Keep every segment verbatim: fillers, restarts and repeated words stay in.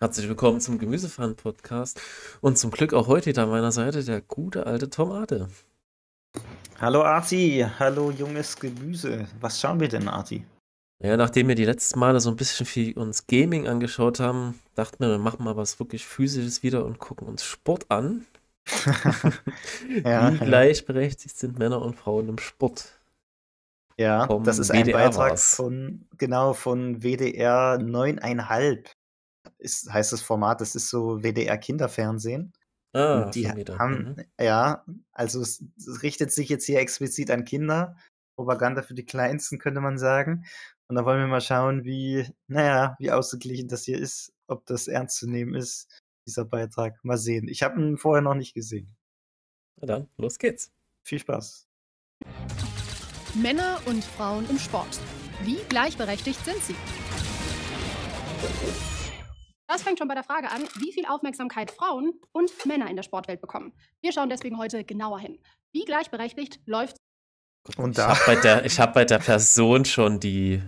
Herzlich willkommen zum Gemüsefan-Podcast und zum Glück auch heute wieder an meiner Seite der gute alte Tomate. Hallo Arti, hallo junges Gemüse. Was schauen wir denn, Arti? Ja, nachdem wir die letzten Male so ein bisschen viel uns Gaming angeschaut haben, dachten wir, wir machen mal was wirklich Physisches wieder und gucken uns Sport an. Ja, Wie ja. gleichberechtigt sind Männer und Frauen im Sport? Ja, Vom das ist ein W D R Beitrag war's. von, genau, von W D R neuneinhalb. Ist, heißt das Format, das ist so W D R Kinderfernsehen. Ah, Und die schon wieder. haben, Mhm. ja, also es, es richtet sich jetzt hier explizit an Kinder. Propaganda für die Kleinsten, könnte man sagen. Und da wollen wir mal schauen, wie, naja, wie ausgeglichen das hier ist, ob das ernst zu nehmen ist, dieser Beitrag. Mal sehen. Ich habe ihn vorher noch nicht gesehen. Na dann, los geht's. Viel Spaß. Männer und Frauen im Sport. Wie gleichberechtigt sind sie? Das fängt schon bei der Frage an, wie viel Aufmerksamkeit Frauen und Männer in der Sportwelt bekommen. Wir schauen deswegen heute genauer hin. Wie gleichberechtigt läuft Und Ich da, habe bei der, ich hab bei der Person schon die.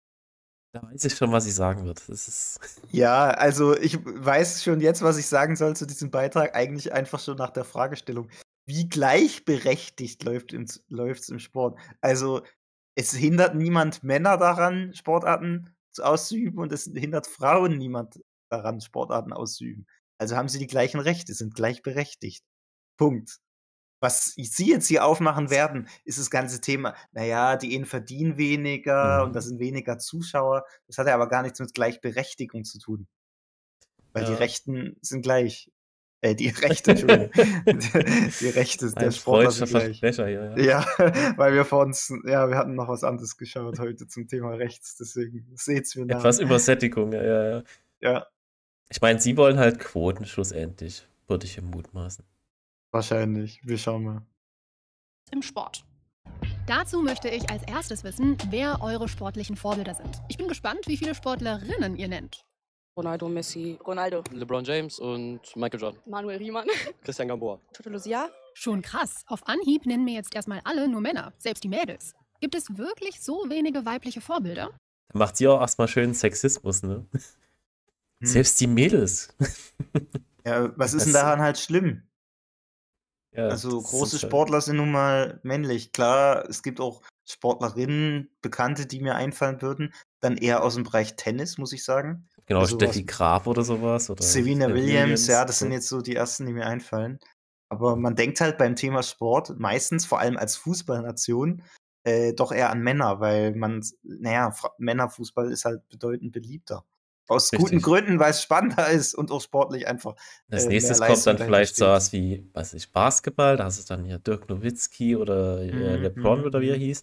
Da weiß ich schon, was ich sagen wird. Das ist. ja, also ich weiß schon jetzt, was ich sagen soll zu diesem Beitrag, eigentlich einfach schon nach der Fragestellung. Wie gleichberechtigt läuft es läuft's im Sport? Also es hindert niemand Männer daran, Sportarten zu auszuüben und es hindert Frauen niemand daran, Sportarten auszuüben. Also haben sie die gleichen Rechte, sind gleichberechtigt. Punkt. Was Sie jetzt hier aufmachen werden, ist das ganze Thema, naja, die Ehen verdienen weniger und da Mhm. sind weniger Zuschauer. Das hat ja aber gar nichts mit Gleichberechtigung zu tun, weil die Ja. Rechten sind gleich. Äh, die Rechte, Entschuldigung. Die, die Rechte der Ein Sportler freudscher sind gleich. Versprecher hier, ja. Ja, weil wir vor uns, ja, wir hatten noch was anderes geschaut heute zum Thema Rechts, deswegen seht's mir nach. Etwas Übersättigung, ja, ja, ja. Ja, Ich meine, sie wollen halt Quoten schlussendlich, würde ich ihm mutmaßen. wahrscheinlich. Wir schauen mal. im Sport? Dazu möchte ich als erstes wissen, wer eure sportlichen Vorbilder sind. Ich bin gespannt, wie viele Sportlerinnen ihr nennt. Ronaldo, Messi, Ronaldo, LeBron James und Michael Jordan. Manuel Riemann, Christian Gamboa. Toto Lucia. Schon krass. Auf Anhieb nennen mir jetzt erstmal alle nur Männer, selbst die Mädels. Gibt es wirklich so wenige weibliche Vorbilder? Da macht sie auch erstmal schön Sexismus, ne? Hm. Selbst die Mädels. Ja, was ist Das- denn daran halt schlimm? Ja, Also das große ist halt- Sportler sind nun mal männlich. Klar, es gibt auch Sportlerinnen, Bekannte, die mir einfallen würden. Dann eher aus dem Bereich Tennis, muss ich sagen. Genau, also Steffi was- Graf oder sowas. Oder Serena Serena Williams, ja, das sind so. jetzt so die ersten, die mir einfallen. Aber man denkt halt beim Thema Sport meistens, vor allem als Fußballnation, äh, doch eher an Männer, weil man, naja, Fra- Männerfußball ist halt bedeutend beliebter. Aus Richtig. guten Gründen, weil es spannender ist und auch sportlich einfach. Als äh, nächstes mehr kommt dann Leistung vielleicht dahinter sowas wie, weiß ich, Basketball. Da hast du dann hier Dirk Nowitzki oder äh, Mhm, LeBron mhm, oder wie er mhm. hieß.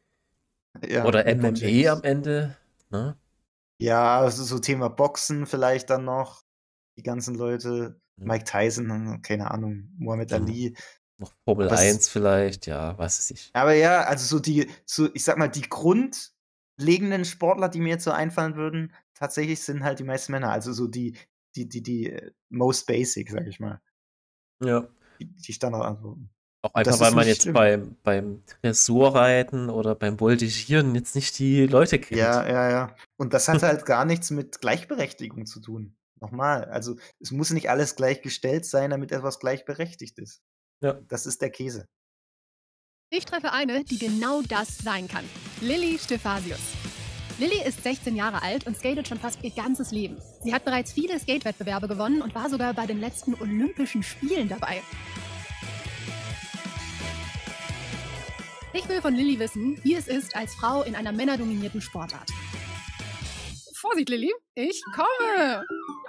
Ja, oder LeBron M M A James. am Ende. Ne? Ja, also so Thema Boxen vielleicht dann noch. Die ganzen Leute. Mhm. Mike Tyson, keine Ahnung, Muhammad Mhm. Ali. Noch Formel Aber es- eins vielleicht, ja, weiß es nicht. Aber ja, also so die, so, ich sag mal, die grundlegenden Sportler, die mir jetzt so einfallen würden, tatsächlich sind halt die meisten Männer. Also so die, die, die, die äh, most basic, sag ich mal. Ja. Die, die Standardantworten. Auch Und das einfach, weil ist man nicht jetzt schlimm. beim, beim Dressurreiten oder beim Voltigieren jetzt nicht die Leute kennt. Ja, ja, ja. Und das hat halt gar nichts mit Gleichberechtigung zu tun. Nochmal, also es muss nicht alles gleichgestellt sein, damit etwas gleichberechtigt ist. Ja. Das ist der Käse. Ich treffe eine, die genau das sein kann. Lilly Stephasius. Lilly ist sechzehn Jahre alt und skatet schon fast ihr ganzes Leben. Sie hat bereits viele Skatewettbewerbe gewonnen und war sogar bei den letzten Olympischen Spielen dabei. Ich will von Lilly wissen, wie es ist als Frau in einer männerdominierten Sportart. Vorsicht, Lilly, ich komme!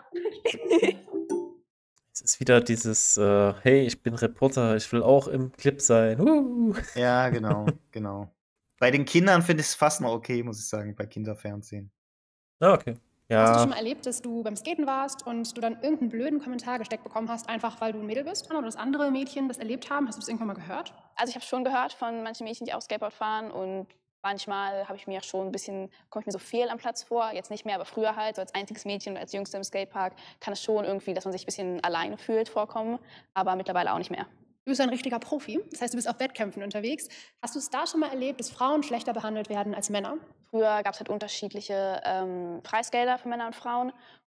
Es ist wieder dieses, äh, hey, ich bin Reporter, ich will auch im Clip sein. Uh. Ja, genau, genau. Bei den Kindern finde ich es fast noch okay, muss ich sagen, bei Kinderfernsehen. Ah, okay. Hast du schon Ja, mal erlebt, dass du beim Skaten warst und du dann irgendeinen blöden Kommentar gesteckt bekommen hast, einfach weil du ein Mädel bist? Oder dass andere Mädchen das erlebt haben? Hast du das irgendwann mal gehört? Also ich habe schon gehört von manchen Mädchen, die auch Skateboard fahren und manchmal habe ich mir schon ein bisschen, komme ich mir so fehl am Platz vor, jetzt nicht mehr, aber früher halt, so als einziges Mädchen und als Jüngste im Skatepark kann es schon irgendwie, dass man sich ein bisschen alleine fühlt, vorkommen, aber mittlerweile auch nicht mehr. Du bist ein richtiger Profi, das heißt, du bist auf Wettkämpfen unterwegs. Hast du es da schon mal erlebt, dass Frauen schlechter behandelt werden als Männer? Früher gab es halt unterschiedliche ähm, Preisgelder für Männer und Frauen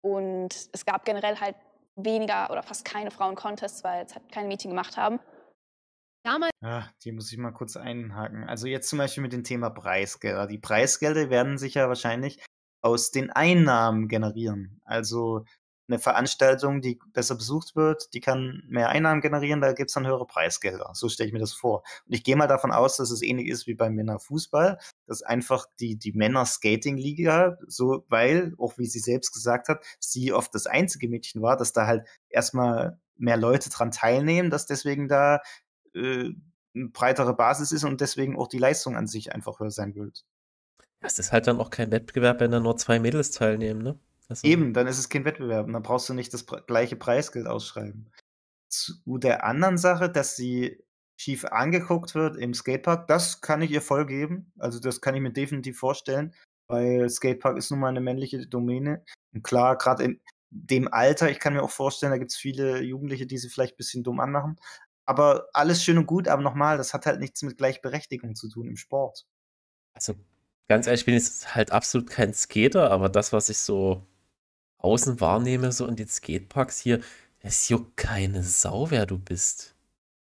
Und es gab generell halt weniger oder fast keine Frauen-Contests, weil es halt keine Mädchen gemacht haben. Damals Ah, die muss ich mal kurz einhaken. Also jetzt zum Beispiel mit dem Thema Preisgelder. Die Preisgelder werden sich ja wahrscheinlich aus den Einnahmen generieren. Also eine Veranstaltung, die besser besucht wird, die kann mehr Einnahmen generieren, da gibt es dann höhere Preisgelder. So stelle ich mir das vor. Und ich gehe mal davon aus, dass es ähnlich ist wie beim Männerfußball, dass einfach die, die Männer-Skating-Liga, so, weil, auch wie sie selbst gesagt hat, sie oft das einzige Mädchen war, dass da halt erstmal mehr Leute dran teilnehmen, dass deswegen da äh, eine breitere Basis ist und deswegen auch die Leistung an sich einfach höher sein wird. Es ist halt dann auch kein Wettbewerb, wenn da nur zwei Mädels teilnehmen, ne? Also, Eben, dann ist es kein Wettbewerb und dann brauchst du nicht das pre gleiche Preisgeld ausschreiben. Zu der anderen Sache, dass sie schief angeguckt wird im Skatepark, das kann ich ihr voll geben. Also, das kann ich mir definitiv vorstellen, weil Skatepark ist nun mal 'ne männliche Domäne. Und klar, gerade in dem Alter, ich kann mir auch vorstellen, da gibt's viele Jugendliche, die sie vielleicht ein bisschen dumm anmachen. Aber alles schön und gut, aber nochmal, das hat halt nichts mit Gleichberechtigung zu tun im Sport. also ganz ehrlich, ich bin jetzt halt absolut kein Skater, aber das, was ich so außen wahrnehme, so in den Skateparks hier, es juckt keine Sau, wer du bist.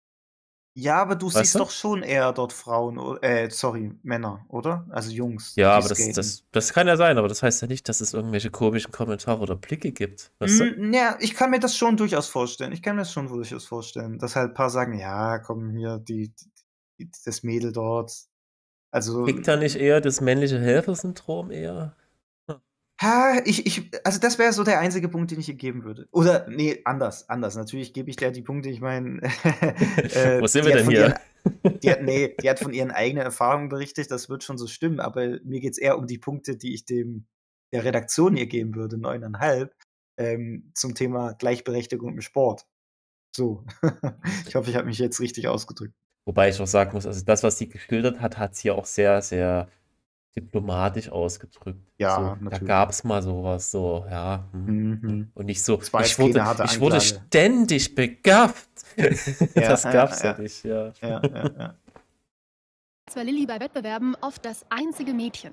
Ja, aber du Weißt siehst du? doch schon eher dort Frauen, o äh, sorry, Männer, oder? Also Jungs, Ja, die aber das, skaten. das, das kann ja sein, aber das heißt ja nicht, dass es irgendwelche komischen Kommentare oder Blicke gibt. Weißt du? Hm, ja, ich kann mir das schon durchaus vorstellen. Ich kann mir das schon durchaus vorstellen, dass halt ein paar sagen: „Ja, komm hier, die die das Mädel dort.“ Also, Kriegt da nicht eher das männliche Helfersyndrom eher? ha, ich ich also, das wäre so der einzige Punkt, den ich ihr geben würde. Oder nee, anders, anders. Natürlich gebe ich der die Punkte, ich meine, äh, Wo sind die wir hat denn von hier? ihren die hat ne, die hat von ihren eigenen Erfahrungen berichtet, das wird schon so stimmen, aber mir geht's eher um die Punkte, die ich dem der Redaktion ihr geben würde, neun Komma fünf, ähm, zum Thema Gleichberechtigung im Sport. So. Ich hoffe, ich habe mich jetzt richtig ausgedrückt. Wobei ich auch sagen muss, also das, was sie geschildert hat, hat sie auch sehr, sehr diplomatisch ausgedrückt. Ja, So, da natürlich. gab es mal sowas, so, ja. hm, Mhm. Und nicht so, Das war ich jetzt wurde, keine harte ich wurde Anklage. ständig begafft. Ja, Das ja, gab's ja ja. nicht, ja. Ja, ja, ja. war Lilly bei Wettbewerben oft das einzige Mädchen.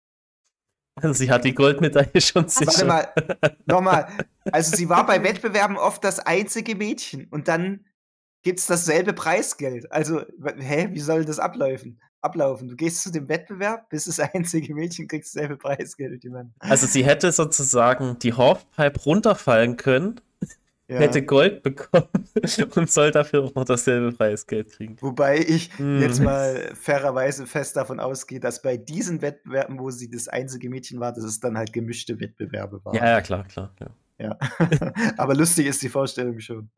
Also sie hat die Goldmedaille schon Warte sicher. mal, nochmal. Also sie war bei Wettbewerben oft das einzige Mädchen und dann gibt's dasselbe Preisgeld. Also, w hä, wie soll das ablaufen ablaufen? Du gehst zu dem Wettbewerb, bist das einzige Mädchen, kriegst dasselbe Preisgeld wie die Männer. Also sie hätte sozusagen die Halfpipe runterfallen können, hätte Ja. Gold bekommen und soll dafür auch noch dasselbe Preisgeld kriegen. Wobei ich Hm. jetzt mal fairerweise fest davon ausgehe, dass bei diesen Wettbewerben, wo sie das einzige Mädchen war, dass es dann halt gemischte Wettbewerbe waren. Ja, ja, klar, klar, ja. Ja. Aber lustig ist die Vorstellung schon.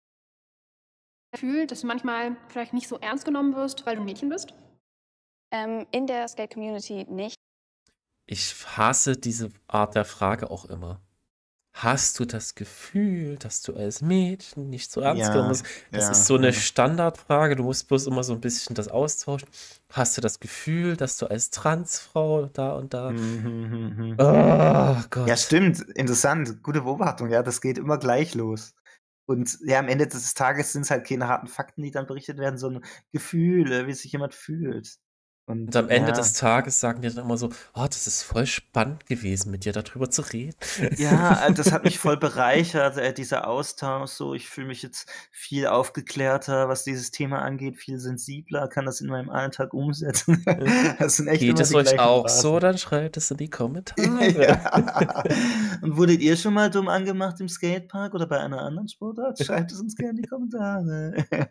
Gefühl, dass du manchmal vielleicht nicht so ernst genommen wirst, weil du ein Mädchen bist? Ähm, in der Skate-Community nicht. Ich hasse diese Art der Frage auch immer. Hast du das Gefühl, dass du als Mädchen nicht so ernst genommen Ja, wirst? Das ja, ist so eine ja. Standardfrage. Du musst bloß immer so ein bisschen das austauschen. Hast du das Gefühl, dass du als Transfrau da und da. Mhm, mhm, mhm. Oh Ja, Gott. stimmt. Interessant. Gute Beobachtung. Ja, das geht immer gleich los. Und ja, am Ende des Tages sind es halt keine harten Fakten, die dann berichtet werden, sondern Gefühle, wie sich jemand fühlt. Und Und am Ende ja. des Tages sagen die dann immer so, oh, das ist voll spannend gewesen, mit dir darüber zu reden. Ja, äh, das hat mich voll bereichert, äh, dieser Austausch so. Ich fühle mich jetzt viel aufgeklärter, was dieses Thema angeht, viel sensibler, kann das in meinem Alltag umsetzen. Das sind echt Geht immer es die euch gleichen auch Phrasen. so? Dann schreibt es in die Kommentare. Ja. Und wurdet ihr schon mal dumm angemacht im Skatepark oder bei einer anderen Sportart? Schreibt es uns gerne in die Kommentare.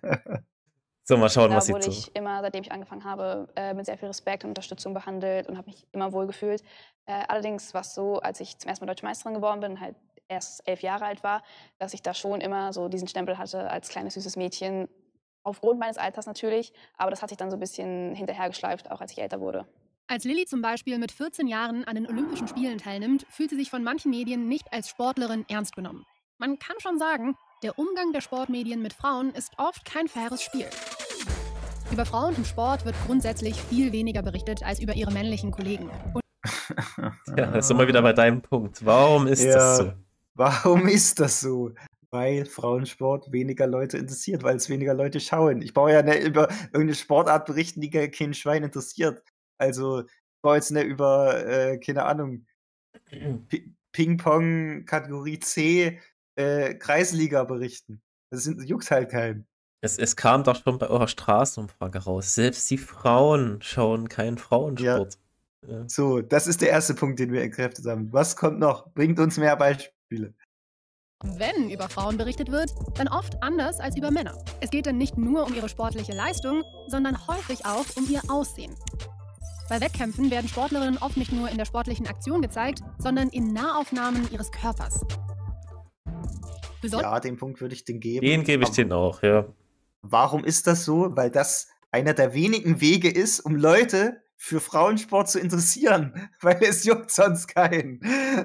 So, mal schauen, was Da sie wurde zu. ich immer, seitdem ich angefangen habe, äh, mit sehr viel Respekt und Unterstützung behandelt und habe mich immer wohl gefühlt. Äh, allerdings war es so, als ich zum ersten Mal Deutsche Meisterin geworden bin, halt erst elf Jahre alt war, dass ich da schon immer so diesen Stempel hatte als kleines, süßes Mädchen. Aufgrund meines Alters natürlich, aber das hat sich dann so ein bisschen hinterhergeschleift, auch als ich älter wurde. Als Lilly zum Beispiel mit vierzehn Jahren an den Olympischen Spielen teilnimmt, fühlt sie sich von manchen Medien nicht als Sportlerin ernst genommen. Man kann schon sagen, der Umgang der Sportmedien mit Frauen ist oft kein faires Spiel. Über Frauen im Sport wird grundsätzlich viel weniger berichtet als über ihre männlichen Kollegen. Und Ja, da sind wir wieder bei deinem Punkt. Warum ist das so? Ja, warum ist das so? Weil Frauensport weniger Leute interessiert, weil es weniger Leute schauen. Ich brauche ja nicht über irgendeine Sportart berichten, die gar kein Schwein interessiert. Also, ich brauche jetzt nicht über, äh, keine Ahnung, Pi Ping-Pong Kategorie C äh, Kreisliga berichten. Das sind, juckt halt keinen. Es, es kam doch schon bei eurer Straßenumfrage raus. Selbst die Frauen schauen keinen Frauensport. Ja. So, das ist der erste Punkt, den wir entkräftet haben. Was kommt noch? Bringt uns mehr Beispiele. Wenn über Frauen berichtet wird, dann oft anders als über Männer. Es geht dann nicht nur um ihre sportliche Leistung, sondern häufig auch um ihr Aussehen. Bei Wettkämpfen werden Sportlerinnen oft nicht nur in der sportlichen Aktion gezeigt, sondern in Nahaufnahmen ihres Körpers. Beson Ja, den Punkt würde ich den geben. Den gebe ich Aber denen auch, ja. warum ist das so? Weil das einer der wenigen Wege ist, um Leute für Frauensport zu interessieren. Weil es juckt sonst keinen.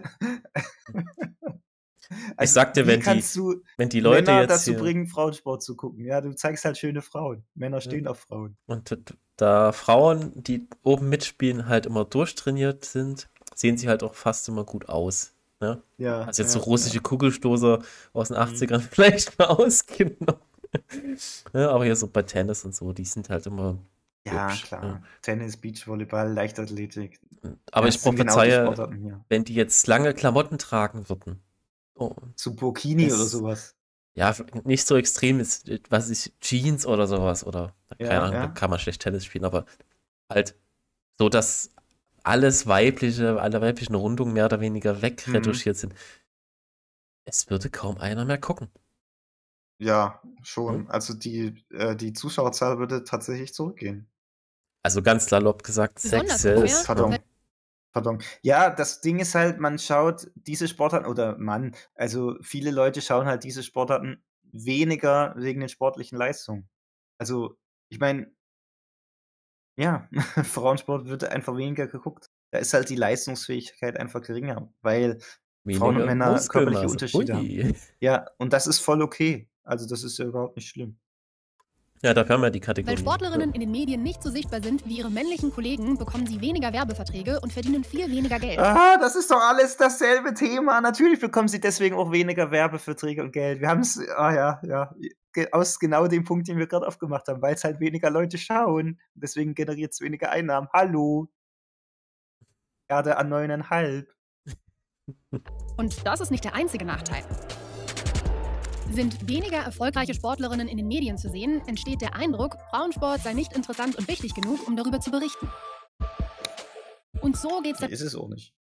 Ich sag dir, wie wenn die, kannst du wenn die Leute Männer jetzt dazu hier, bringen, Frauensport zu gucken? Ja, du zeigst halt schöne Frauen. Männer stehen auf Frauen. und d- da Frauen, die oben mitspielen, halt immer durchtrainiert sind, sehen sie halt auch fast immer gut aus. Ne? Ja, Also jetzt ja, so russische ja. Kugelstoßer aus den Mhm. achtzigern vielleicht mal ausgenommen. Ja, aber hier so bei Tennis und so, die sind halt immer Ja, hübsch. klar. Ja. Tennis, Beachvolleyball, Leichtathletik. Aber Ja, ich das sind genau die prophezeie, Sportarten hier. wenn die jetzt lange Klamotten tragen würden, oh, Zu Burkini oder es, sowas. ja, nicht so extrem ist, was ich, Jeans oder sowas, oder, keine Ja, Ahnung, da ja. kann man schlecht Tennis spielen, aber halt so, dass alles weibliche, alle weiblichen Rundungen mehr oder weniger Mhm. wegretuschiert sind. Es würde kaum einer mehr gucken. Ja, Ne? schon. Also die, äh, die Zuschauerzahl würde tatsächlich zurückgehen. Also ganz salopp gesagt, Besonders Sex populär, Sales. Pardon. Ne? Pardon. Ja, das Ding ist halt, man schaut diese Sportarten, oder Mann, also viele Leute schauen halt diese Sportarten weniger wegen den sportlichen Leistungen. Also, ich meine, ja, Frauensport wird einfach weniger geguckt. Da ist halt die Leistungsfähigkeit einfach geringer, weil Frauen und Weniger Männer körperliche Muskelmasse. Unterschiede haben. Ui. Ja, und das ist voll okay. Also, das ist ja überhaupt nicht schlimm. Ja, dafür haben wir die Weil Kategorien. Sportlerinnen in den Medien nicht so sichtbar sind wie ihre männlichen Kollegen, bekommen sie weniger Werbeverträge und verdienen viel weniger Geld. Ah, das ist doch alles dasselbe Thema. Natürlich bekommen sie deswegen auch weniger Werbeverträge und Geld. Wir haben es, ah ja, ja, ge- aus genau dem Punkt, den wir gerade aufgemacht haben, weil es halt weniger Leute schauen. Deswegen generiert es weniger Einnahmen. Hallo, Erde an neuneinhalb. Und das ist nicht der einzige Nachteil. Sind weniger erfolgreiche Sportlerinnen in den Medien zu sehen, entsteht der Eindruck, Frauensport sei nicht interessant und wichtig genug, um darüber zu berichten. Und so geht's dann, Ist es auch nicht.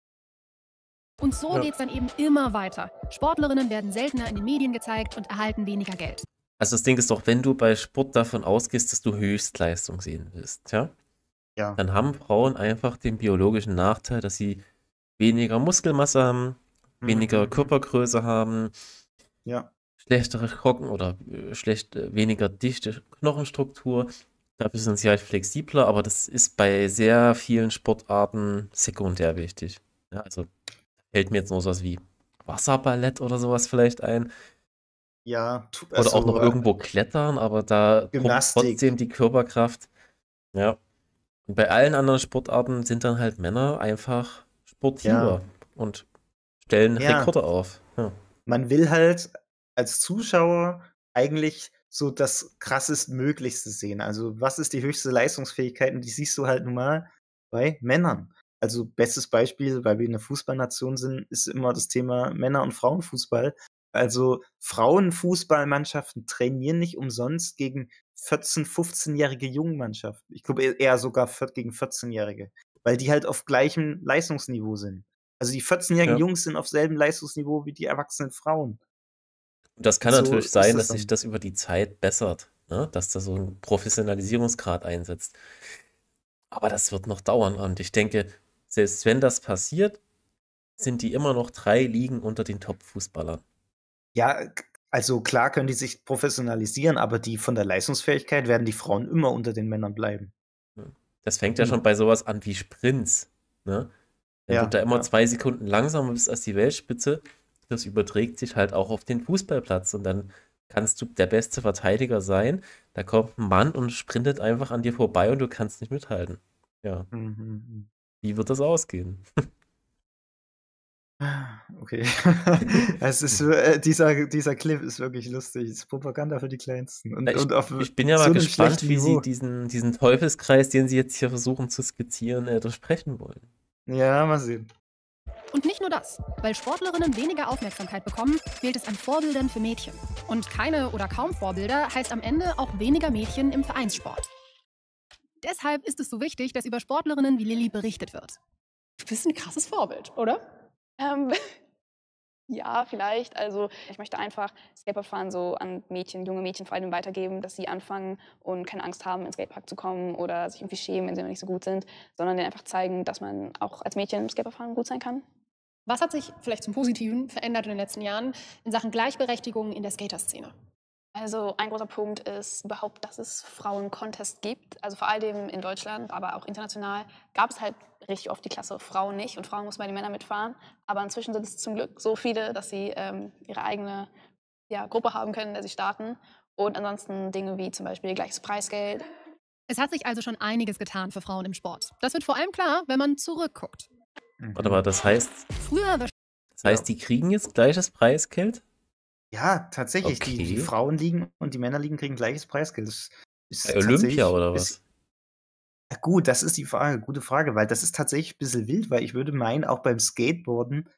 und so Ja. geht's dann eben immer weiter. Sportlerinnen werden seltener in den Medien gezeigt und erhalten weniger Geld. Also das Ding ist doch, wenn du bei Sport davon ausgehst, dass du Höchstleistung sehen willst, ja, Ja. dann haben Frauen einfach den biologischen Nachteil, dass sie weniger Muskelmasse haben, weniger Mhm. Körpergröße haben, Ja. schlechtere Knochen oder äh, schlecht, äh, weniger dichte Knochenstruktur. Dafür sind sie halt flexibler, aber das ist bei sehr vielen Sportarten sekundär wichtig. Ja, also fällt mir jetzt noch sowas wie Wasserballett oder sowas vielleicht ein. Ja. tu- Oder auch noch also, äh, irgendwo klettern, aber da kommt Gymnastik. trotzdem die Körperkraft. Ja. Und bei allen anderen Sportarten sind dann halt Männer einfach sportiver und stellen Ja. Rekorde auf. Ja. Man will halt als Zuschauer eigentlich so das krassestmöglichste sehen. Also, was ist die höchste Leistungsfähigkeit? Und die siehst du halt nun mal bei Männern. Also, bestes Beispiel, weil wir eine Fußballnation sind, ist immer das Thema Männer- und Frauenfußball. Also, Frauenfußballmannschaften trainieren nicht umsonst gegen vierzehn-, fünfzehnjährige Jungmannschaften. Ich glaube eher sogar vier- gegen vierzehnjährige, weil die halt auf gleichem Leistungsniveau sind. Also, die vierzehnjährigen Ja. Jungs sind auf selben Leistungsniveau wie die erwachsenen Frauen. Und das kann So natürlich ist sein, das dass sich dann. das über die Zeit bessert, ne? Dass da so ein Professionalisierungsgrad einsetzt. Aber das wird noch dauern. Und ich denke, selbst wenn das passiert, sind die immer noch drei Ligen unter den Top-Fußballern. Ja, k- also klar können die sich professionalisieren, aber die von der Leistungsfähigkeit werden die Frauen immer unter den Männern bleiben. Das fängt ja Immer. schon bei sowas an wie Sprints, ne? Wenn Ja, du da immer ja. zwei Sekunden langsamer bist als die Weltspitze, das überträgt sich halt auch auf den Fußballplatz und dann kannst du der beste Verteidiger sein. Da kommt ein Mann und sprintet einfach an dir vorbei und du kannst nicht mithalten. Ja, Mhm, mhm. wie wird das ausgehen? Okay. Es ist, äh, dieser, dieser Clip ist wirklich lustig. Es ist Propaganda für die Kleinsten. Und, Na, ich, und auf ich bin ja so mal einem gespannt, schlechten wie sie Niveau. diesen, diesen Teufelskreis, den sie jetzt hier versuchen zu skizzieren, äh, durchbrechen wollen. Ja, mal sehen. Und nicht nur das. Weil Sportlerinnen weniger Aufmerksamkeit bekommen, fehlt es an Vorbildern für Mädchen. Und keine oder kaum Vorbilder heißt am Ende auch weniger Mädchen im Vereinssport. Deshalb ist es so wichtig, dass über Sportlerinnen wie Lilly berichtet wird. Du bist ein krasses Vorbild, oder? Ähm, ja, vielleicht. Also ich möchte einfach Skateboardfahren so an Mädchen, junge Mädchen vor allem weitergeben, dass sie anfangen und keine Angst haben, ins Skatepark zu kommen oder sich irgendwie schämen, wenn sie noch nicht so gut sind, sondern denen einfach zeigen, dass man auch als Mädchen im Skateboardfahren gut sein kann. Was hat sich vielleicht zum Positiven verändert in den letzten Jahren in Sachen Gleichberechtigung in der Skaterszene? Also ein großer Punkt ist überhaupt, dass es Frauen-Contest gibt. Also vor allem in Deutschland, aber auch international gab es halt richtig oft die Klasse Frauen nicht und Frauen mussten bei den Männern mitfahren. Aber inzwischen sind es zum Glück so viele, dass sie ähm, ihre eigene ja, Gruppe haben können, in der sie starten. Und ansonsten Dinge wie zum Beispiel gleiches Preisgeld. Es hat sich also schon einiges getan für Frauen im Sport. Das wird vor allem klar, wenn man zurückguckt. Warte mal, das heißt, Früher war das heißt, die kriegen jetzt gleiches Preisgeld? Ja, tatsächlich. Die, die Okay. Frauenligen und die Männerligen kriegen gleiches Preisgeld. Das ist Bei Olympia tatsächlich oder bis- was? Ja, gut, das ist die Frage, gute Frage, weil das ist tatsächlich ein bisschen wild, weil ich würde meinen, auch beim Skateboarden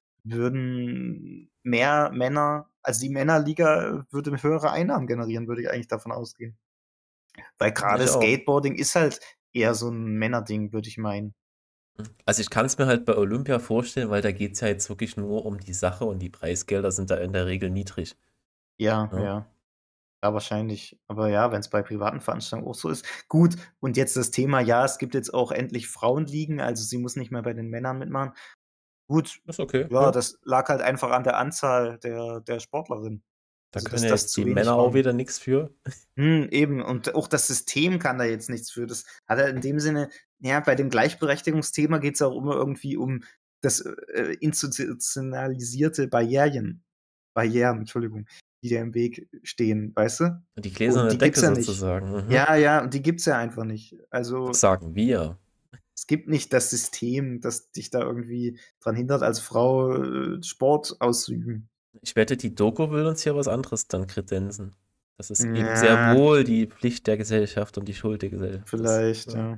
würden mehr Männer, also die Männerliga würde höhere Einnahmen generieren, würde ich eigentlich davon ausgehen. Weil gerade Ich auch. Skateboarding ist halt eher so ein Männerding, würde ich meinen. Also ich kann es mir halt bei Olympia vorstellen, weil da geht es ja jetzt wirklich nur um die Sache und die Preisgelder sind da in der Regel niedrig. Ja, Ja. ja. Ja, wahrscheinlich. Aber ja, wenn es bei privaten Veranstaltungen auch so ist. Gut, und jetzt das Thema, ja, es gibt jetzt auch endlich Frauenligen, also sie muss nicht mehr bei den Männern mitmachen. Gut, Ist okay. ja, Ja. das lag halt einfach an der Anzahl der, der Sportlerinnen. Da Also, können dass ja das jetzt zu die wenig Männer auch waren. wieder nichts für. Hm, eben. Und auch das System kann da jetzt nichts für. Das hat er in dem Sinne, ja, bei dem Gleichberechtigungsthema geht es auch immer irgendwie um das äh, institutionalisierte Barrieren. Barrieren, Entschuldigung, die da im Weg stehen, weißt du? Die gläserne die Decke gibt's ja nicht. sozusagen. Mhm. Ja, ja, und die gibt's ja einfach nicht. Also, Das sagen wir. es gibt nicht das System, das dich da irgendwie dran hindert, als Frau äh, Sport auszuüben. Ich wette, die Doku will uns hier was anderes dann kredenzen. Das ist eben Ja. sehr wohl die Pflicht der Gesellschaft und die Schuld der Gesellschaft. Das- Vielleicht, ja.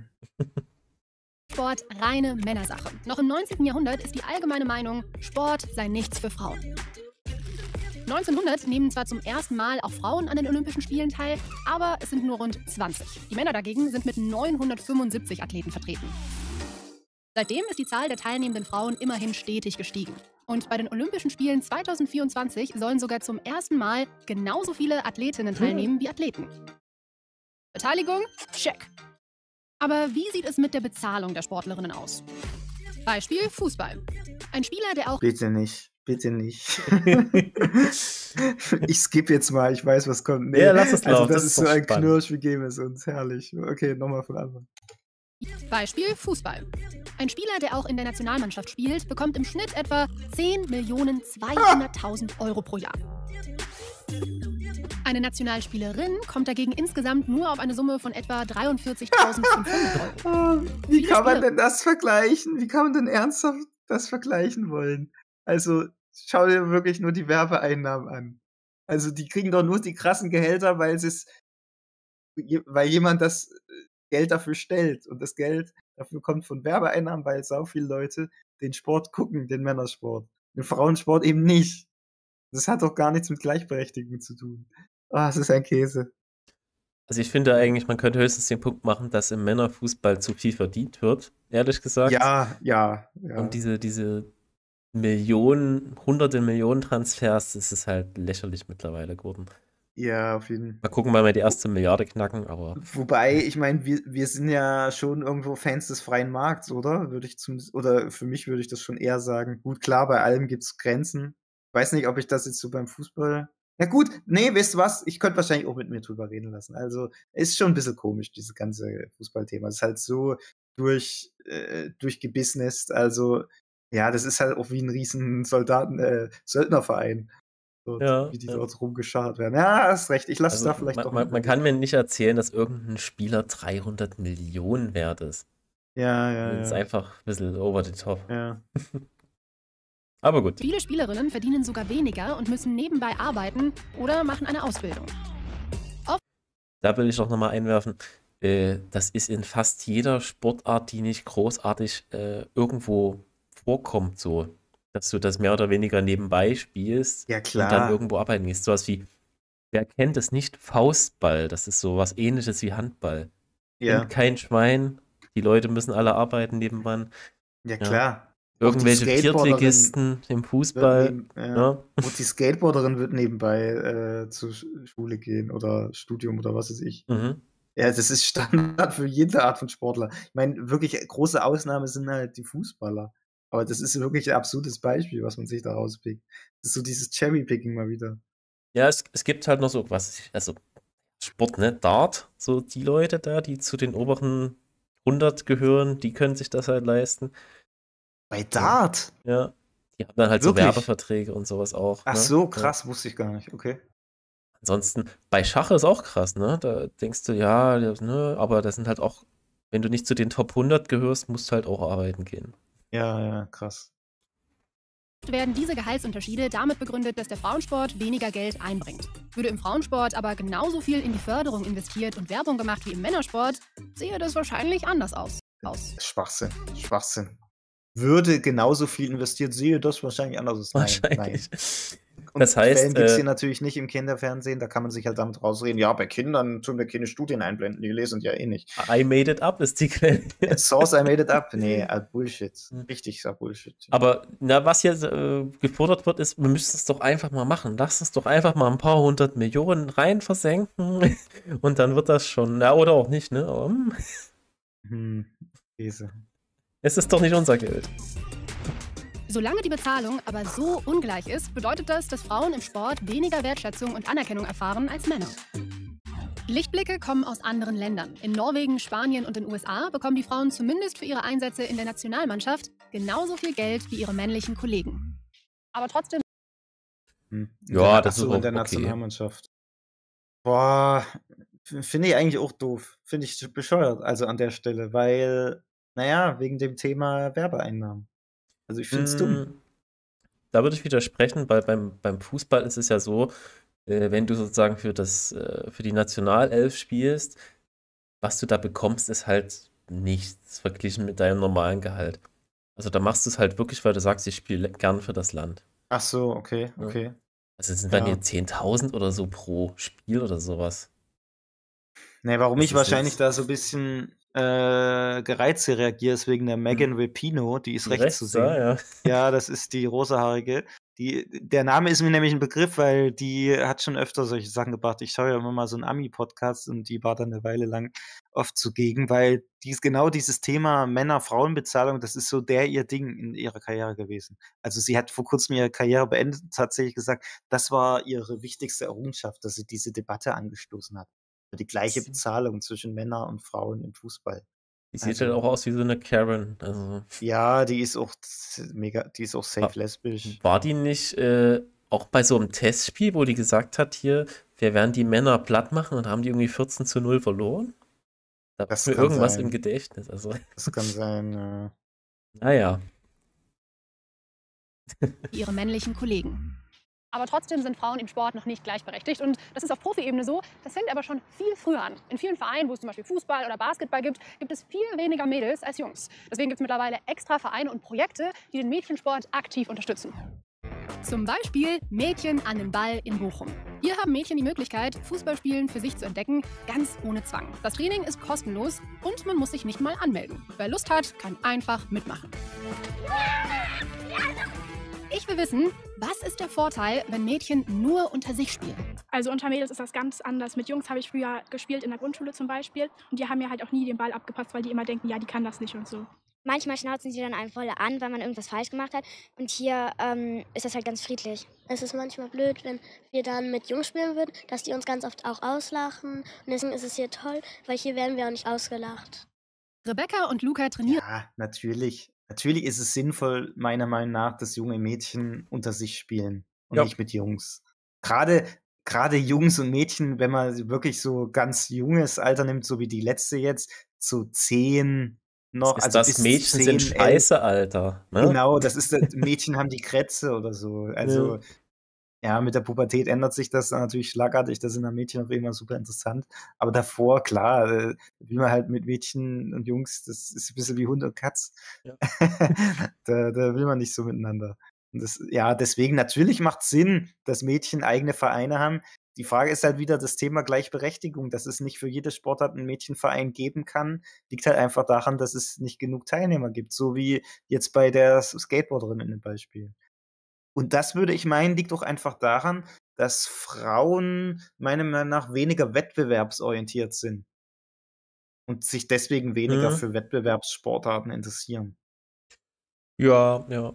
Sport reine Männersache. Noch im neunzehnten Jahrhundert ist die allgemeine Meinung, Sport sei nichts für Frauen. neunzehnhundert nehmen zwar zum ersten Mal auch Frauen an den Olympischen Spielen teil, aber es sind nur rund zwanzig. Die Männer dagegen sind mit neunhundertfünfundsiebzig Athleten vertreten. Seitdem ist die Zahl der teilnehmenden Frauen immerhin stetig gestiegen. Und bei den Olympischen Spielen zweitausendvierundzwanzig sollen sogar zum ersten Mal genauso viele Athletinnen teilnehmen wie Athleten. Beteiligung? Check. Aber wie sieht es mit der Bezahlung der Sportlerinnen aus? Beispiel Fußball. Ein Spieler, der auch Bitte nicht. Bitte nicht. Ich skippe jetzt mal, ich weiß, was kommt. Ja, lass es also laufen, das das ist ist so doch ein spannend. Knirsch, wie geben es uns. Herrlich. Okay, nochmal von Anfang. Beispiel Fußball. Ein Spieler, der auch in der Nationalmannschaft spielt, bekommt im Schnitt etwa zehn Millionen zweihunderttausend Euro pro Jahr. Eine Nationalspielerin kommt dagegen insgesamt nur auf eine Summe von etwa dreiundvierzigtausendfünfhundert Euro. Ah, Wie Viele kann man Spieler- denn das vergleichen? Wie kann man denn ernsthaft das vergleichen wollen? Also, schau dir wirklich nur die Werbeeinnahmen an. Also, die kriegen doch nur die krassen Gehälter, weil es weil jemand das äh, Geld dafür stellt. Und das Geld dafür kommt von Werbeeinnahmen, weil sau viele Leute den Sport gucken, den Männersport. Den Frauensport eben nicht. Das hat doch gar nichts mit Gleichberechtigung zu tun. Ah, es ist ein Käse. Also ich finde eigentlich, man könnte höchstens den Punkt machen, dass im Männerfußball zu viel verdient wird, ehrlich gesagt. Ja, ja, ja. Und diese, diese Millionen, hunderte Millionen Transfers, das ist halt lächerlich mittlerweile geworden. Ja, auf jeden Fall. Mal gucken, wann wir die erste Milliarde knacken, aber Wobei, ich meine, wir, wir sind ja schon irgendwo Fans des freien Markts, oder? Würde ich zumindest, oder für mich würde ich das schon eher sagen. Gut, klar, bei allem gibt es Grenzen. Weiß nicht, ob ich das jetzt so beim Fußball. Na gut, nee, weißt du was? Ich könnte wahrscheinlich auch mit mir drüber reden lassen. Also, ist schon ein bisschen komisch, dieses ganze Fußballthema. Es ist halt so durch, äh, durchgebusinest. Also, ja, das ist halt auch wie ein riesen Soldaten, äh, Söldnerverein. Dort, Ja, wie die ja. dort rumgescharrt werden. Ja, hast recht. Ich lasse also da vielleicht man, doch man, mal man kann mir nicht erzählen, dass irgendein Spieler dreihundert Millionen wert ist. Ja, ja, Das ist ja. einfach ein bisschen over the top. ja. Aber gut. Viele Spielerinnen verdienen sogar weniger und müssen nebenbei arbeiten oder machen eine Ausbildung. Da will ich auch nochmal einwerfen, äh, das ist in fast jeder Sportart, die nicht großartig äh, irgendwo vorkommt, so. dass du das mehr oder weniger nebenbei spielst Ja, und dann klar. irgendwo arbeiten gehst. Sowas wie, wer kennt es nicht? Faustball. Das ist so was Ähnliches wie Handball. Ja, Kennt kein Schwein. Die Leute müssen alle arbeiten nebenan. ja Ja. klar. Auch die Irgendwelche Skateboarderin Viertligisten im wird Fußball. neben, ja, Ja. und die Skateboarderin wird nebenbei äh, zur Sch- Schule gehen oder Studium oder was weiß ich. Mhm. Ja, das ist Standard für jede Art von Sportler. Ich meine, wirklich große Ausnahme sind halt die Fußballer. Aber das ist wirklich ein absurdes Beispiel, was man sich da rauspickt. Das ist so dieses Cherry-Picking mal wieder. Ja, es, es gibt halt noch so, was, ich- also Sport, ne? Dart, so die Leute da, die zu den oberen hundert gehören, die können sich das halt leisten. Bei Dart? Ja. Die haben dann halt so Wirklich? Werbeverträge und sowas auch. Ach ne? so, Ja. krass, wusste ich gar nicht. Okay. Ansonsten, bei Schach ist auch krass, ne? Da denkst du, ja, das, ne, aber das sind halt auch, wenn du nicht zu den Top hundert gehörst, musst du halt auch arbeiten gehen. Ja, ja, krass. werden diese Gehaltsunterschiede damit begründet, dass der Frauensport weniger Geld einbringt. Würde im Frauensport aber genauso viel in die Förderung investiert und Werbung gemacht wie im Männersport, sehe das wahrscheinlich anders aus. aus. Schwachsinn, Schwachsinn. Würde genauso viel investiert, sehe das wahrscheinlich anders aus. Nein, nein. Wahrscheinlich. Und Das heißt, Quellen gibt es äh, hier natürlich nicht im Kinderfernsehen, da kann man sich halt damit rausreden, ja, bei Kindern tun wir keine Studien einblenden, die lesen ja eh nicht. I made it up ist die Quelle. Source, I made it up. Nee, äh, Bullshit. Richtig, sag Bullshit. Aber na, was jetzt äh, gefordert wird, ist, wir müssen es doch einfach mal machen. Lass uns doch einfach mal ein paar hundert Millionen rein versenken und dann wird das schon. Ja, oder auch nicht, ne? Aber, hm, Hm, Käse. es ist doch nicht unser Geld. Solange die Bezahlung aber so ungleich ist, bedeutet das, dass Frauen im Sport weniger Wertschätzung und Anerkennung erfahren als Männer. Lichtblicke kommen aus anderen Ländern. In Norwegen, Spanien und den U S A bekommen die Frauen zumindest für ihre Einsätze in der Nationalmannschaft genauso viel Geld wie ihre männlichen Kollegen. Aber trotzdem Hm. In Ja, der, das ach so, ist in der okay. Nationalmannschaft. Boah, f- finde ich eigentlich auch doof. Finde ich bescheuert, also an der Stelle, weil, naja, wegen dem Thema Werbeeinnahmen. Also ich finde es dumm. Mm, Da würde ich widersprechen, weil beim, beim Fußball ist es ja so, äh, wenn du sozusagen für das, äh, für die Nationalelf spielst, was du da bekommst, ist halt nichts verglichen mit deinem normalen Gehalt. Also da machst du es halt wirklich, weil du sagst, ich spiele gern für das Land. Ach so, okay, Ja. okay. Also es sind dann Ja. hier zehntausend oder so pro Spiel oder sowas. Nee, warum Das ich ist wahrscheinlich jetzt- da so ein bisschen äh, gereizt reagiere, ist wegen der Megan Rapinoe, die ist rechts zu sehen. da, ja. Ja, das ist die rosahaarige. Die, der Name ist mir nämlich ein Begriff, weil die hat schon öfter solche Sachen gebracht. Ich schaue ja immer mal so einen Ami-Podcast und die war dann eine Weile lang oft zugegen, weil die ist genau dieses Thema Männer-Frauen-Bezahlung, das ist so der ihr Ding in ihrer Karriere gewesen. Also sie hat vor kurzem ihre Karriere beendet und tatsächlich gesagt, das war ihre wichtigste Errungenschaft, dass sie diese Debatte angestoßen hat. Für die gleiche Sie- Bezahlung zwischen Männern und Frauen im Fußball. Die sieht Also- halt auch aus wie so eine Karen. Also Ja, die ist auch mega, die ist auch safe Ah. lesbisch. war die nicht äh, auch bei so einem Testspiel, wo die gesagt hat, hier, wir werden die Männer platt machen und haben die irgendwie vierzehn zu null verloren? Da Das ist mir kann irgendwas sein. im Gedächtnis. Also, Das kann sein. Äh, naja. wie ihre männlichen Kollegen. Aber trotzdem sind Frauen im Sport noch nicht gleichberechtigt. Und das ist auf Profiebene so. Das fängt aber schon viel früher an. In vielen Vereinen, wo es zum Beispiel Fußball oder Basketball gibt, gibt es viel weniger Mädels als Jungs. Deswegen gibt es mittlerweile extra Vereine und Projekte, die den Mädchensport aktiv unterstützen. Zum Beispiel Mädchen an den Ball in Bochum. Hier haben Mädchen die Möglichkeit, Fußballspielen für sich zu entdecken, ganz ohne Zwang. Das Training ist kostenlos und man muss sich nicht mal anmelden. Wer Lust hat, kann einfach mitmachen. Ich will wissen, was ist der Vorteil, wenn Mädchen nur unter sich spielen? Also unter Mädels ist das ganz anders. Mit Jungs habe ich früher gespielt, in der Grundschule zum Beispiel. Und die haben mir halt auch nie den Ball abgepasst, weil die immer denken, ja, die kann das nicht und so. Manchmal schnauzen sie dann einen voll an, weil man irgendwas falsch gemacht hat. Und hier ähm, ist das halt ganz friedlich. Es ist manchmal blöd, wenn wir dann mit Jungs spielen würden, dass die uns ganz oft auch auslachen. Und deswegen ist es hier toll, weil hier werden wir auch nicht ausgelacht. Rebecca und Luca trainieren ja, natürlich. Natürlich ist es sinnvoll, meiner Meinung nach, dass junge Mädchen unter sich spielen und Ja. nicht mit Jungs. Gerade, gerade Jungs und Mädchen, wenn man wirklich so ganz junges Alter nimmt, so wie die letzte jetzt, so zehn noch, ist also das bis Mädchen zehn, sind elf. scheiße, Alter. Ne? Genau, das ist das, Mädchen haben die Krätze oder so. Also, ja, mit der Pubertät ändert sich das dann natürlich schlagartig. Das sind dann Mädchen auf einmal super interessant. Aber davor, klar, äh, will man halt mit Mädchen und Jungs, das ist ein bisschen wie Hund und Katz. Ja. da, da will man nicht so miteinander. Und das, ja, deswegen natürlich macht Sinn, dass Mädchen eigene Vereine haben. Die Frage ist halt wieder das Thema Gleichberechtigung, dass es nicht für jede Sportart einen Mädchenverein geben kann, liegt halt einfach daran, dass es nicht genug Teilnehmer gibt, so wie jetzt bei der Skateboarderin in dem Beispiel. Und das würde ich meinen, liegt auch einfach daran, dass Frauen meiner Meinung nach weniger wettbewerbsorientiert sind und sich deswegen weniger Mhm. für Wettbewerbssportarten interessieren. Ja, ja.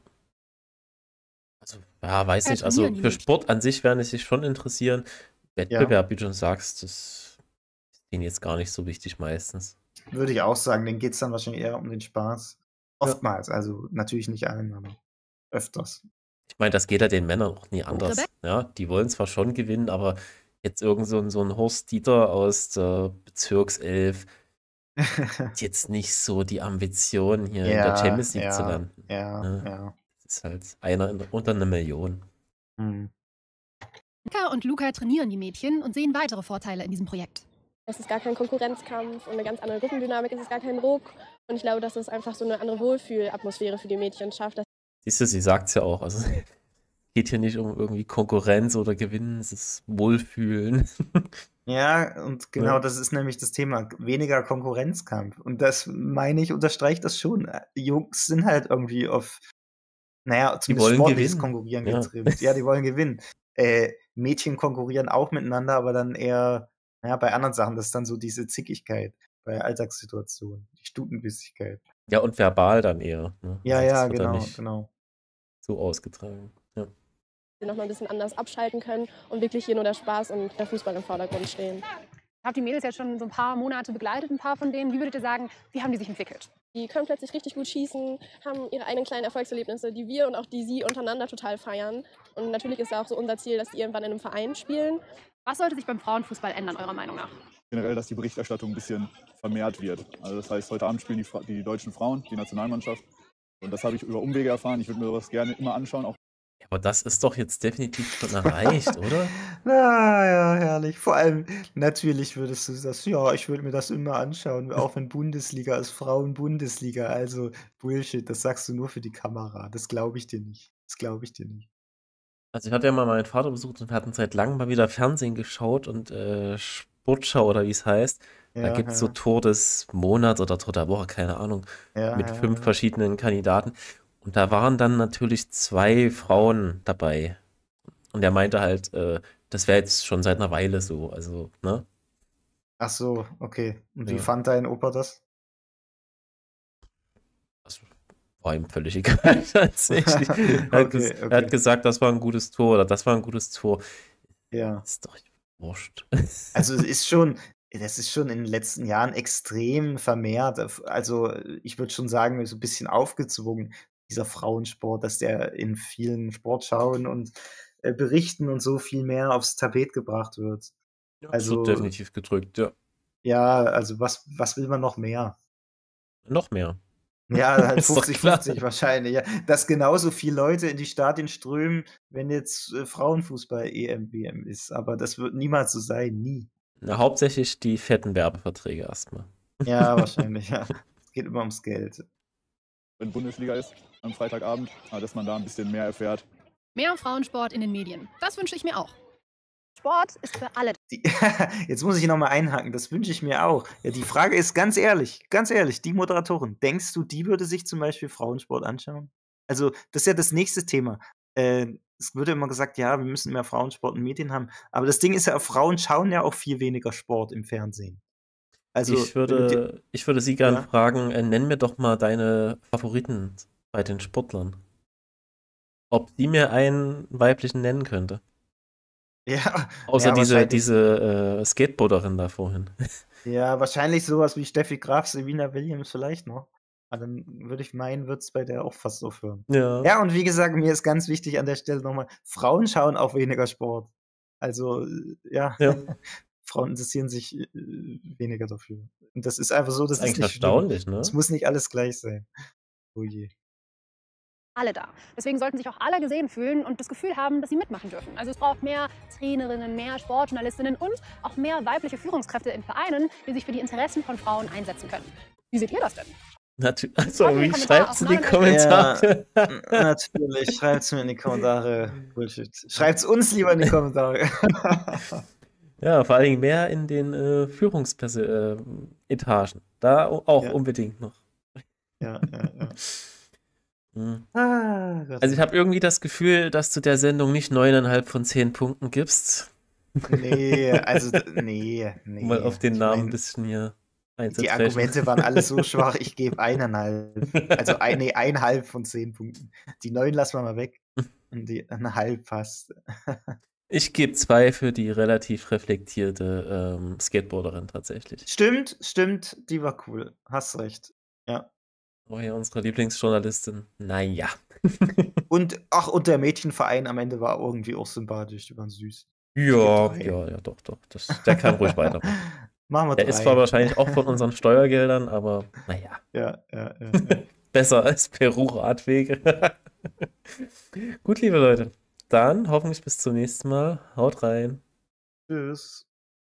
Also, ja, weiß Ja, nicht. Also trainieren die für Mädchen. Sport an sich werden es sich schon interessieren. Ja, Wettbewerb, wie du schon sagst, das ist denen jetzt gar nicht so wichtig meistens. würde ich auch sagen, denen geht es dann wahrscheinlich eher um den Spaß. Ja. Oftmals, also natürlich nicht allen, aber öfters. Ich meine, das geht ja den Männern auch nie anders. Rebecca? Ja, die wollen zwar schon gewinnen, aber jetzt irgend so ein, so ein Horst Dieter aus der Bezirkself hat jetzt nicht so die Ambition, hier in der Ja, Champions League zu ja, landen. ja, Ne? ja. Das ist halt einer in, unter einer Million. Hm. Anka und Luca trainieren die Mädchen und sehen weitere Vorteile in diesem Projekt. Es ist gar kein Konkurrenzkampf und eine ganz andere Gruppendynamik, es ist gar kein Druck. Und ich glaube, dass es einfach so eine andere Wohlfühlatmosphäre für die Mädchen schafft. Dass Siehst du, sie sagt es ja auch. Also es geht hier nicht um irgendwie Konkurrenz oder Gewinnen, es ist Wohlfühlen. Ja, und genau Ja. das ist nämlich das Thema, weniger Konkurrenzkampf. Und das, meine ich, unterstreicht das schon. Jungs sind halt irgendwie auf, naja, Die zumindest wollen sportliches gewinnen. Konkurrieren Ja. getrimmt. Ja, die wollen gewinnen. Äh, Mädchen konkurrieren auch miteinander, aber dann eher, naja, bei anderen Sachen, das ist dann so diese Zickigkeit bei Alltagssituationen, die Stutenbissigkeit. Ja, und verbal dann eher. Ne? Ja, Also das ja, wird dann genau, nicht genau. so ausgetragen. Ja. sie nochmal ein bisschen anders abschalten können und wirklich hier nur der Spaß und der Fußball im Vordergrund stehen. Ich habe die Mädels jetzt schon so ein paar Monate begleitet, ein paar von denen. Wie würdet ihr sagen, wie haben die sich entwickelt? Die können plötzlich richtig gut schießen, haben ihre eigenen kleinen Erfolgserlebnisse, die wir und auch die sie untereinander total feiern. Und natürlich ist ja auch so unser Ziel, dass die irgendwann in einem Verein spielen. Was sollte sich beim Frauenfußball ändern, eurer Meinung nach? Generell, dass die Berichterstattung ein bisschen vermehrt wird. Also das heißt, heute Abend spielen die, Fra- die deutschen Frauen, die Nationalmannschaft. Und das habe ich über Umwege erfahren. Ich würde mir sowas gerne immer anschauen. Auch Aber das ist doch jetzt definitiv schon erreicht, oder? Na ja, herrlich. Vor allem, natürlich würdest du das, ja, ich würde mir das immer anschauen, auch wenn Bundesliga ist, Frauen-Bundesliga. Also Bullshit, das sagst du nur für die Kamera. Das glaube ich dir nicht. Das glaube ich dir nicht. Also ich hatte ja mal meinen Vater besucht und wir hatten seit langem mal wieder Fernsehen geschaut und äh, Sportschau oder wie es heißt. Da Ja, gibt es so ja, Tor des Monats oder Tor der Woche, keine Ahnung, ja, mit ja, fünf ja. verschiedenen Kandidaten. Und da waren dann natürlich zwei Frauen dabei. Und er meinte halt, äh, das wäre jetzt schon seit einer Weile so. Also, ne? Ach so, okay. Und wie Ja. fand dein Opa das? Also, war ihm völlig egal tatsächlich. Er hat, ges Okay, er hat okay. gesagt, das war ein gutes Tor oder das war ein gutes Tor. Ja. Ist doch wurscht. Also es ist schon, das ist schon in den letzten Jahren extrem vermehrt. Also ich würde schon sagen, so ein bisschen aufgezwungen, dieser Frauensport, dass der in vielen Sportschauen und äh, Berichten und so viel mehr aufs Tapet gebracht wird. Ja, das wird Also definitiv gedrückt, ja. ja, also was, was will man noch mehr? Noch mehr. Ja, halt Ist doch fünfzig klar. fünfzig wahrscheinlich. Ja. Dass genauso viele Leute in die Stadien strömen, wenn jetzt äh, Frauenfußball-E M, W M ist. Aber das wird niemals so sein, nie. Na, hauptsächlich die fetten Werbeverträge erstmal. Ja, wahrscheinlich, ja. Es geht immer ums Geld. wenn Bundesliga ist am Freitagabend, aber dass man da ein bisschen mehr erfährt. Mehr Frauensport in den Medien. Das wünsche ich mir auch. Sport ist für alle. Die, jetzt muss ich nochmal einhaken, das wünsche ich mir auch. Ja, die Frage ist ganz ehrlich, ganz ehrlich, die Moderatorin, denkst du, die würde sich zum Beispiel Frauensport anschauen? Also, das ist ja das nächste Thema. Äh, es wird ja immer gesagt, ja, wir müssen mehr Frauensport in Medien haben. Aber das Ding ist ja, Frauen schauen ja auch viel weniger Sport im Fernsehen. Also, ich, wenn du dir- würde, ich würde Sie gerne Ja. fragen, äh, nenn mir doch mal deine Favoriten bei den Sportlern. Ob sie mir einen weiblichen nennen könnte. Ja, Außer ja, diese, wahrscheinlich- diese äh, Skateboarderin da vorhin. Ja, wahrscheinlich sowas wie Steffi Graf, Serena Williams vielleicht noch. Aber dann würde ich meinen, wird es bei der auch fast aufhören. Ja. Ja, und wie gesagt, mir ist ganz wichtig an der Stelle nochmal, Frauen schauen auch weniger Sport. Also, äh, ja, Ja. Frauen interessieren sich äh, weniger dafür. Und das ist einfach so, das Das ist ist eigentlich nicht schlimm. erstaunlich, ne? Es muss nicht alles gleich sein. Oh je. Alle da. Deswegen sollten sich auch alle gesehen fühlen und das Gefühl haben, dass sie mitmachen dürfen. Also es braucht mehr Trainerinnen, mehr Sportjournalistinnen und auch mehr weibliche Führungskräfte in Vereinen, die sich für die Interessen von Frauen einsetzen können. Wie seht ihr das denn? Natu also, Schreibt in wie die Kommentare schreibt's auf in die Kommentare? Ja, n- natürlich. Schreibt's mir in die Kommentare. Bullshit. Schreibt's uns lieber in die Kommentare. Ja, vor allen Dingen mehr in den äh, Führungsetagen. Äh, Etagen. Da o- auch Ja. unbedingt noch. Ja, ja, ja. Hm. Ah, Gott. Also ich habe irgendwie das Gefühl, dass du der Sendung nicht neuneinhalb von zehn Punkten gibst, Nee, also, d- nee, nee. um mal auf den Ich Namen ein mein, bisschen hier die einzutreffen. Argumente waren alle so schwach, ich gebe eineinhalb. Also, ein, nee, eineinhalb von zehn Punkten. Die neun lassen wir mal weg. Und die eineinhalb passt. Ich gebe zwei für die relativ reflektierte ähm, Skateboarderin tatsächlich. Stimmt, stimmt, die war cool. Hast recht. Ja. Oh ja, unsere Lieblingsjournalistin. Naja. Und, ach, und der Mädchenverein am Ende war irgendwie auch sympathisch. Die waren süß. Ja, drei. ja, ja, doch, doch. Das, der kann ruhig weitermachen. Machen wir Der drei. ist zwar wahrscheinlich auch von unseren Steuergeldern, aber naja. Ja, ja, ja. ja. Besser als Peru-Radwege. Gut, liebe Leute. Dann hoffentlich bis zum nächsten Mal. Haut rein. Tschüss.